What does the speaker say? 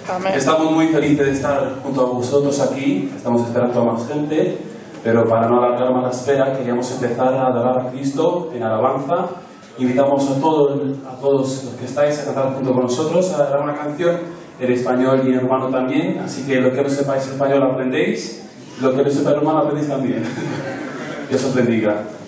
Amén. Estamos muy felices de estar junto a vosotros aquí, estamos esperando a más gente, pero para no alargar más la espera, queríamos empezar a adorar a Cristo en alabanza. Invitamos a todos los que estáis a cantar junto con nosotros, a dar una canción en español y en rumano también, así que lo que no sepáis español aprendéis, lo que no sepáis rumano aprendéis también. Dios os bendiga.